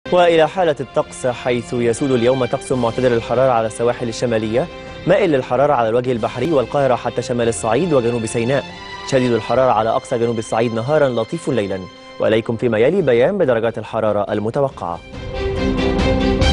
وإلى حالة الطقس، حيث يسود اليوم طقس معتدل الحرارة على السواحل الشمالية، مائل للحرارة على الوجه البحري والقاهرة حتى شمال الصعيد وجنوب سيناء، شديد الحرارة على أقصى جنوب الصعيد نهارا لطيف ليلا. وإليكم فيما يلي بيان بدرجات الحرارة المتوقعة.